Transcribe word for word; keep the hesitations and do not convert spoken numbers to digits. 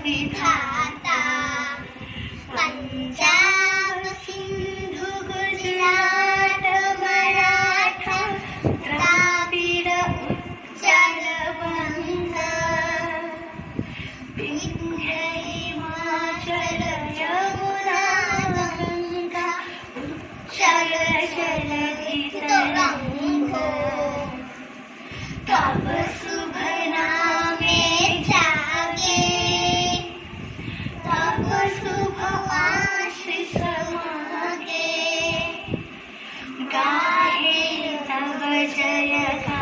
विधाता पंजाब सिंधु गुजरात मराठा द्राविड़ उच्चल बंगा विंध्य हिमाचल यमुना गंगा उच्चल जलधि तरंगो तब शुभ नामे जागे तब शुभ आशीष मांगे गाहे तब जय